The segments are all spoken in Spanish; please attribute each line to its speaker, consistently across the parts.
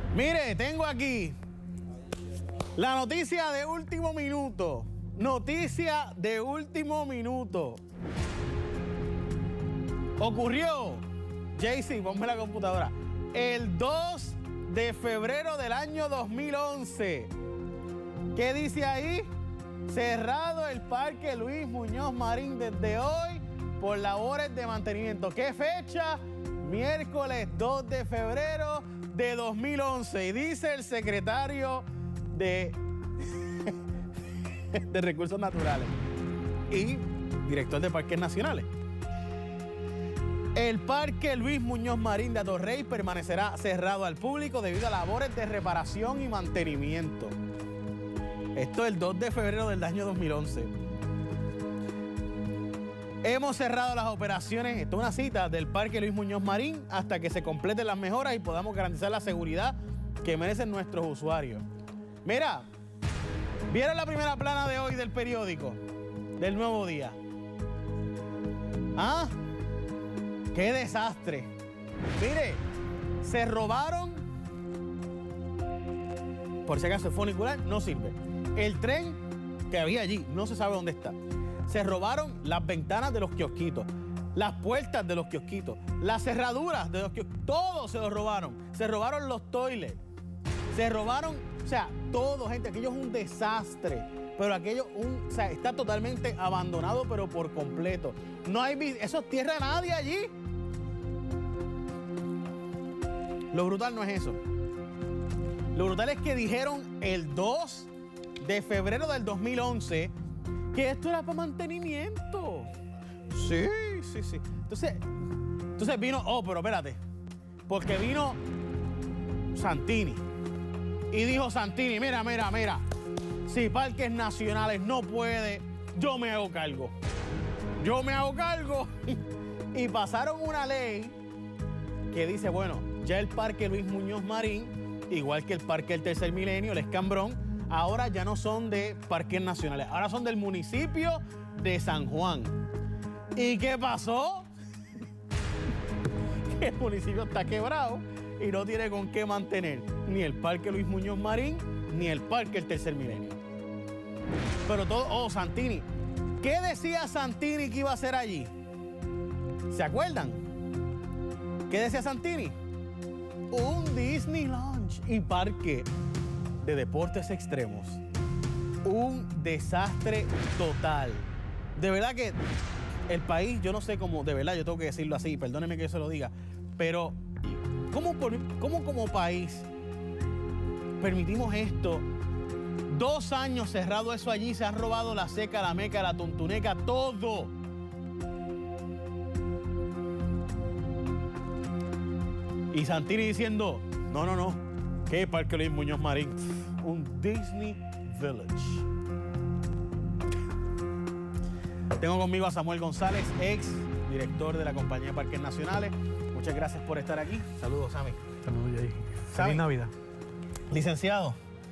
Speaker 1: Mire, tengo aquí la noticia de último minuto. Noticia de último minuto. Ocurrió, JC, ponme la computadora, el 2 de febrero del año 2011. ¿Qué dice ahí? Cerrado el Parque Luis Muñoz Marín desde hoy por labores de mantenimiento. ¿Qué fecha? Miércoles 2 de febrero de 2011. Y dice el secretario de Recursos Naturales y director de Parques Nacionales. El Parque Luis Muñoz Marín de Atorrey permanecerá cerrado al público debido a labores de reparación y mantenimiento. Esto es el 2 de febrero del año 2011. Hemos cerrado las operaciones, esto es una cita del Parque Luis Muñoz Marín, hasta que se completen las mejoras y podamos garantizar la seguridad que merecen nuestros usuarios. Mira, ¿vieron la primera plana de hoy del periódico? Del Nuevo Día. ¿Ah? ¡Qué desastre! Mire, se robaron, por si acaso el funicular no sirve. El tren que había allí, no se sabe dónde está. Se robaron las ventanas de los kiosquitos, las puertas de los kiosquitos, las cerraduras de los kiosquitos, todo se lo robaron. Se robaron los toilets, se robaron, o sea, todo, gente, aquello es un desastre. Pero aquello, o sea, está totalmente abandonado, pero por completo. No hay, eso es tierra de nadie allí. Lo brutal no es eso. Lo brutal es que dijeron el 2 de febrero del 2011 que esto era para mantenimiento. Sí. Entonces vino, pero espérate, porque vino Santini y dijo Santini, mira, si Parques Nacionales no puede, yo me hago cargo. Y pasaron una ley que dice, bueno, ya el Parque Luis Muñoz Marín, igual que el Parque del Tercer Milenio, el Escambrón, ahora ya no son de Parques Nacionales, ahora son del municipio de San Juan. ¿Y qué pasó? Que el municipio está quebrado y no tiene con qué mantener ni el Parque Luis Muñoz Marín ni el Parque del Tercer Milenio. Pero todo, Santini. ¿Qué decía Santini que iba a hacer allí? ¿Se acuerdan? ¿Qué decía Santini? Un Disney Lounge y parque de deportes extremos. Un desastre total. De verdad que el país, yo no sé cómo, de verdad yo tengo que decirlo así, perdónenme que yo se lo diga, pero ¿cómo como país permitimos esto? 2 años cerrado eso allí, se han robado la Seca, la Meca, la Tuntuneca, todo. Y Santini diciendo, no, ¿qué Parque Luis Muñoz Marín? Un Disney Village. Tengo conmigo a Samuel González, ex director de la compañía de Parques Nacionales. Muchas gracias por estar aquí. Saludos, Sammy.
Speaker 2: Saludos, Jay.
Speaker 1: Sammy,
Speaker 2: Feliz Navidad.
Speaker 1: Licenciado,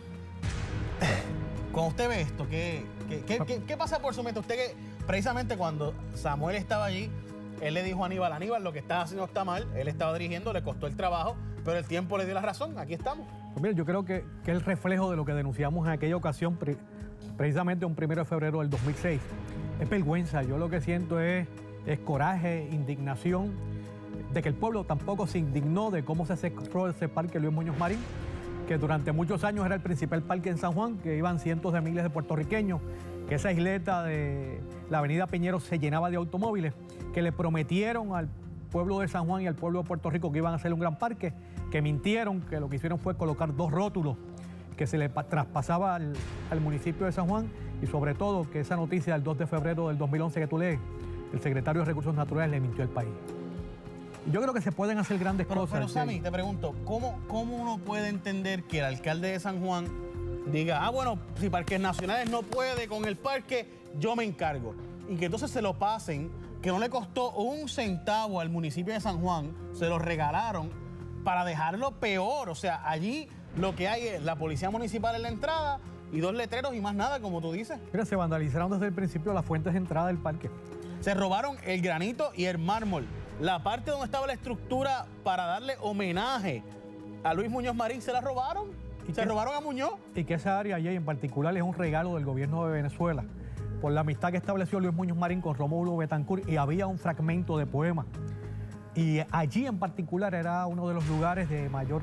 Speaker 1: cuando usted ve esto, ¿qué pasa por su mente? Usted que precisamente cuando Samuel estaba allí, él le dijo a Aníbal, lo que estás haciendo está mal, él estaba dirigiendo, le costó el trabajo, pero el tiempo le dio la razón, aquí estamos.
Speaker 2: Pues mira, yo creo que es el reflejo de lo que denunciamos en aquella ocasión, precisamente un 1 de febrero del 2006. Es vergüenza, yo lo que siento es coraje, indignación, de que el pueblo tampoco se indignó de cómo se cerró ese Parque Luis Muñoz Marín, que durante muchos años era el principal parque en San Juan, que iban cientos de miles de puertorriqueños, que esa isleta de la avenida Piñero se llenaba de automóviles, que le prometieron al pueblo de San Juan y al pueblo de Puerto Rico que iban a hacer un gran parque, que mintieron, que lo que hicieron fue colocar 2 rótulos que se le traspasaba al municipio de San Juan, y sobre todo que esa noticia del 2 de febrero del 2011 que tú lees, el secretario de Recursos Naturales le mintió al país. Y yo creo que se pueden hacer grandes cosas.
Speaker 1: Pero Sammy, te pregunto, ¿cómo uno puede entender que el alcalde de San Juan diga, bueno, si Parques Nacionales no puede con el parque, yo me encargo? Y que entonces se lo pasen, que no le costó un centavo al municipio de San Juan, se lo regalaron para dejarlo peor. O sea, allí lo que hay es la policía municipal en la entrada y 2 letreros y más nada, como tú dices.
Speaker 2: Mira, se vandalizaron desde el principio las fuentes de entrada del parque.
Speaker 1: Se robaron el granito y el mármol, la parte donde estaba la estructura para darle homenaje A Luis Muñoz Marín se la robaron. Se robaron a Muñoz.
Speaker 2: Y que esa área allí en particular es un regalo del gobierno de Venezuela por la amistad que estableció Luis Muñoz Marín con Rómulo Betancourt, y había un fragmento de poema. Y allí en particular era uno de los lugares de mayor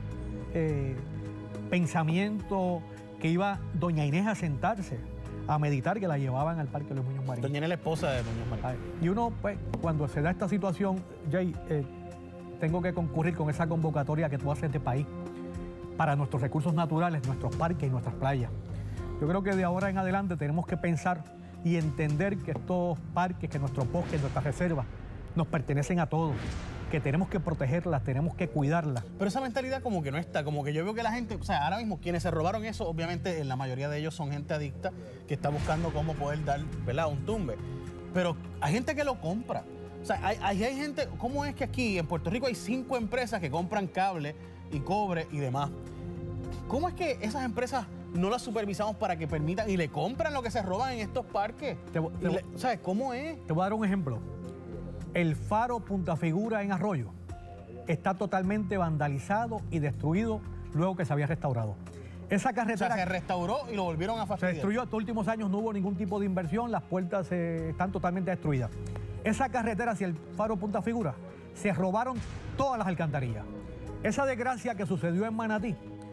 Speaker 2: pensamiento, que iba doña Inés a sentarse, a meditar, que la llevaban al Parque Luis Muñoz Marín.
Speaker 1: Doña Inés es la esposa de Muñoz Marín.
Speaker 2: Y uno, pues, cuando se da esta situación, Jay, tengo que concurrir con esa convocatoria que tú haces de país para nuestros recursos naturales, nuestros parques y nuestras playas. Yo creo que de ahora en adelante tenemos que pensar y entender que estos parques, que nuestros bosques, nuestras reservas, nos pertenecen a todos, que tenemos que protegerlas, tenemos que cuidarlas.
Speaker 1: Pero esa mentalidad como que no está, como que yo veo que la gente, o sea, ahora mismo quienes se robaron eso, obviamente la mayoría de ellos son gente adicta que está buscando cómo poder dar, ¿verdad?, un tumbe. Pero hay gente que lo compra. O sea, hay gente, ¿cómo es que aquí en Puerto Rico hay 5 empresas que compran cable y cobre y demás? ¿Cómo es que esas empresas no las supervisamos para que permitan y le compran lo que se roban en estos parques? ¿Sabes cómo es?
Speaker 2: Te voy a dar un ejemplo. El faro Punta Figura en Arroyo está totalmente vandalizado y destruido luego que se había restaurado. Esa carretera...
Speaker 1: O sea, se restauró y lo volvieron a fastidiar.
Speaker 2: Se destruyó, estos últimos años no hubo ningún tipo de inversión, las puertas están totalmente destruidas. Esa carretera hacia el faro Punta Figura, se robaron todas las alcantarillas. Esa desgracia que sucedió en Manatí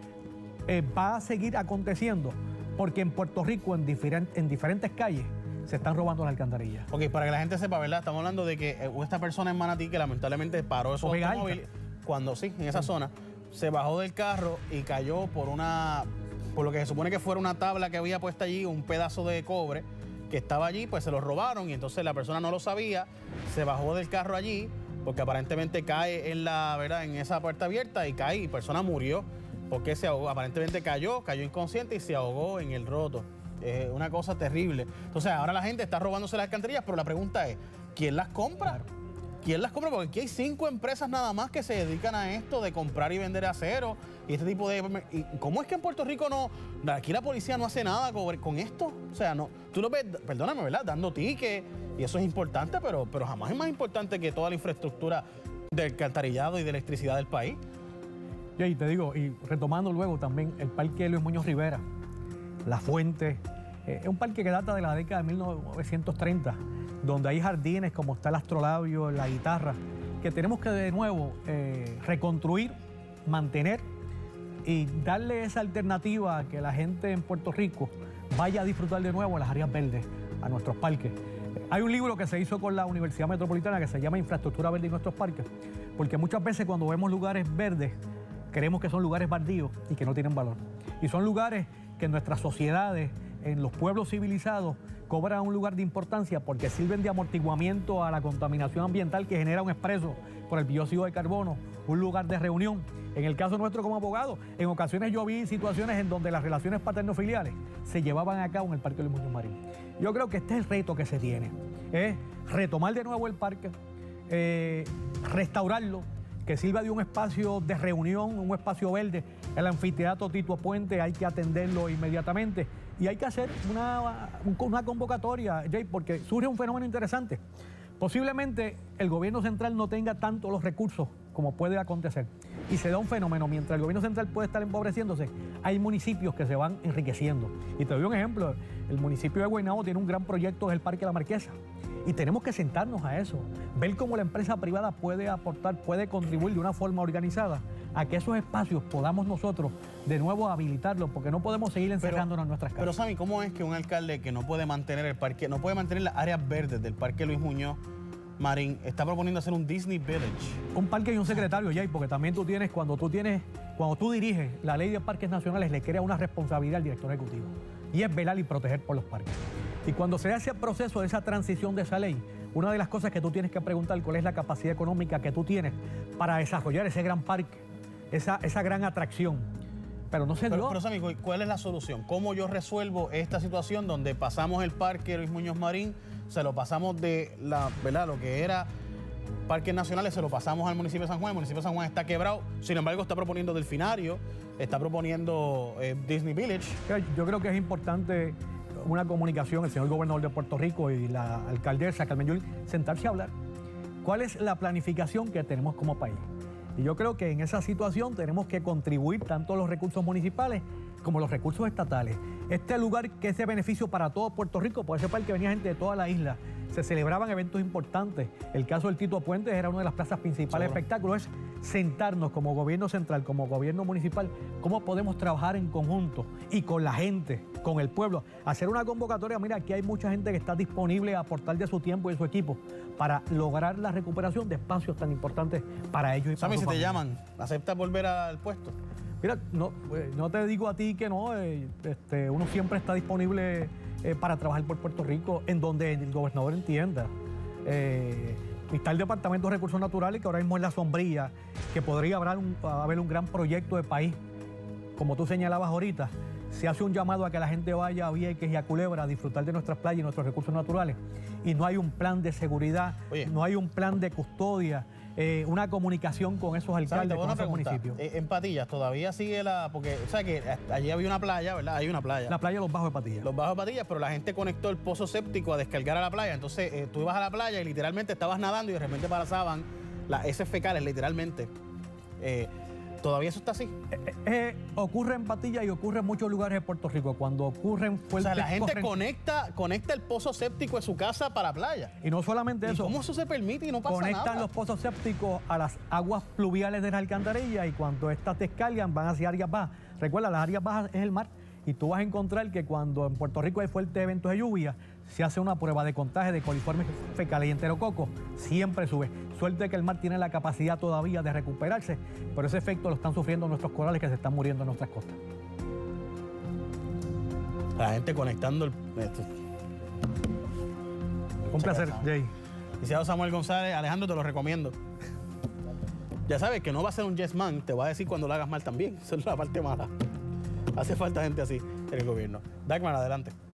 Speaker 2: va a seguir aconteciendo, porque en Puerto Rico, en diferentes calles, se están robando las alcantarillas.
Speaker 1: Ok, para que la gente sepa, ¿verdad? Estamos hablando de que esta persona en Manatí, que lamentablemente paró esos automóviles, cuando sí, en esa zona, se bajó del carro y cayó por lo que se supone que fuera una tabla que había puesta allí, un pedazo de cobre que estaba allí, pues se lo robaron, y entonces la persona no lo sabía, se bajó del carro allí, porque aparentemente cae en esa puerta abierta y cae, y la persona murió porque se ahogó, aparentemente cayó inconsciente y se ahogó en el roto. Una cosa terrible. Entonces ahora la gente está robándose las alcantarillas, pero la pregunta es, ¿quién las compra? Claro. ¿Quién las compra? Porque aquí hay 5 empresas nada más que se dedican a esto de comprar y vender acero y este tipo de... ¿Y cómo es que en Puerto Rico aquí la policía no hace nada con esto? O sea, no, tú lo ves, perdóname, ¿verdad?, dando tickets, y eso es importante, pero jamás es más importante que toda la infraestructura del alcantarillado y de electricidad del país.
Speaker 2: Y te digo, y retomando luego también el Parque Luis Muñoz Rivera, La Fuente, es un parque que data de la década de 1930, donde hay jardines como está el astrolabio, la guitarra, que tenemos que de nuevo reconstruir, mantener y darle esa alternativa a que la gente en Puerto Rico vaya a disfrutar de nuevo las áreas verdes, a nuestros parques. Hay un libro que se hizo con la Universidad Metropolitana que se llama Infraestructura Verde y nuestros parques, porque muchas veces cuando vemos lugares verdes, creemos que son lugares baldíos y que no tienen valor. Y son lugares que en nuestras sociedades, en los pueblos civilizados, cobran un lugar de importancia porque sirven de amortiguamiento a la contaminación ambiental que genera un expreso por el dióxido de carbono, un lugar de reunión. En el caso nuestro como abogado, en ocasiones yo vi situaciones en donde las relaciones paterno-filiales se llevaban a cabo en el Parque Luis Muñoz Marín. Yo creo que este es el reto que se tiene, es retomar de nuevo el parque, restaurarlo, que sirva de un espacio de reunión, un espacio verde. El anfiteatro Tito Puente hay que atenderlo inmediatamente y hay que hacer una convocatoria, Jay, porque surge un fenómeno interesante. Posiblemente el gobierno central no tenga tanto los recursos como puede acontecer y se da un fenómeno, mientras el gobierno central puede estar empobreciéndose, hay municipios que se van enriqueciendo. Y te doy un ejemplo, el municipio de Guaynabo tiene un gran proyecto, es el Parque La Marquesa. Y tenemos que sentarnos a eso, ver cómo la empresa privada puede aportar, puede contribuir de una forma organizada a que esos espacios podamos nosotros de nuevo habilitarlos, porque no podemos seguir encerrándonos en nuestras casas.
Speaker 1: Pero Sammy, ¿cómo es que un alcalde que no puede mantener el parque, no puede mantener las áreas verdes del Parque Luis Muñoz Marín, está proponiendo hacer un Disney Village?
Speaker 2: Un parque y un secretario, Jay, porque también tú tienes, cuando tú diriges la ley de parques nacionales, le crea una responsabilidad al director ejecutivo, y es velar y proteger por los parques. Y cuando se hace el proceso de esa transición de esa ley, una de las cosas que tú tienes que preguntar, cuál es la capacidad económica que tú tienes para desarrollar ese gran parque, esa gran atracción. Pero no se dio.
Speaker 1: Pero Sammy, ¿cuál es la solución? ¿Cómo yo resuelvo esta situación donde pasamos el Parque Luis Muñoz Marín, se lo pasamos de ¿verdad?, lo que era parques nacionales, se lo pasamos al municipio de San Juan? El municipio de San Juan está quebrado, sin embargo está proponiendo Delfinario, está proponiendo Disney Village.
Speaker 2: Yo creo que es importante una comunicación, el señor gobernador de Puerto Rico y la alcaldesa Carmen Yulín, sentarse a hablar. ¿Cuál es la planificación que tenemos como país? Y yo creo que en esa situación tenemos que contribuir tanto los recursos municipales como los recursos estatales. Este lugar que es de beneficio para todo Puerto Rico, por ese parque venía gente de toda la isla, se celebraban eventos importantes. El caso del Tito Puentes era una de las plazas principales de espectáculos. Es sentarnos como gobierno central, como gobierno municipal, cómo podemos trabajar en conjunto y con la gente, con el pueblo, hacer una convocatoria. Mira, aquí hay mucha gente que está disponible a aportar de su tiempo y de su equipo para lograr la recuperación de espacios tan importantes para ellos y para
Speaker 1: Sammy,
Speaker 2: su
Speaker 1: si te
Speaker 2: familia.
Speaker 1: llaman, ¿aceptas volver al puesto?
Speaker 2: Mira, no te digo a ti que no, uno siempre está disponible para trabajar por Puerto Rico en donde el gobernador entienda. Y está el Departamento de Recursos Naturales, que ahora mismo es la sombrilla, que podría haber un gran proyecto de país. Como tú señalabas ahorita, se hace un llamado a que la gente vaya a Vieques y a Culebra a disfrutar de nuestras playas y nuestros recursos naturales. Y no hay un plan de seguridad, no hay un plan de custodia, una comunicación con esos alcaldes, con esos municipios.
Speaker 1: En Patillas todavía sigue porque, o sea que allí había una playa, ¿verdad? Hay una playa.
Speaker 2: La playa de Los Bajos de Patillas.
Speaker 1: Los Bajos de Patillas, pero la gente conectó el pozo séptico a descargar a la playa. Entonces tú ibas a la playa y literalmente estabas nadando y de repente pasaban las heces fecales, literalmente. ¿Todavía eso está así?
Speaker 2: Ocurre en Patillas y ocurre en muchos lugares de Puerto Rico. Cuando ocurren fuertes...
Speaker 1: O sea, la gente conecta el pozo séptico de su casa para la playa.
Speaker 2: Y no solamente eso.
Speaker 1: ¿Cómo eso se permite y no pasa nada?
Speaker 2: Conectan los pozos sépticos a las aguas pluviales de las alcantarillas y cuando estas descargan van hacia áreas bajas. Recuerda, las áreas bajas es el mar. Y tú vas a encontrar que cuando en Puerto Rico hay fuertes eventos de lluvia, se hace una prueba de contagio de coliformes fecales y enterococos, siempre sube. Suerte que el mar tiene la capacidad todavía de recuperarse, pero ese efecto lo están sufriendo nuestros corales que se están muriendo en nuestras costas.
Speaker 1: La gente conectando
Speaker 2: Un placer, Jay.
Speaker 1: Licenciado Samuel González, Alejandro, te lo recomiendo. Ya sabes que no va a ser un yes man, te va a decir cuando lo hagas mal también. Esa es la parte mala. Hace falta gente así en el gobierno. Dagmar, adelante.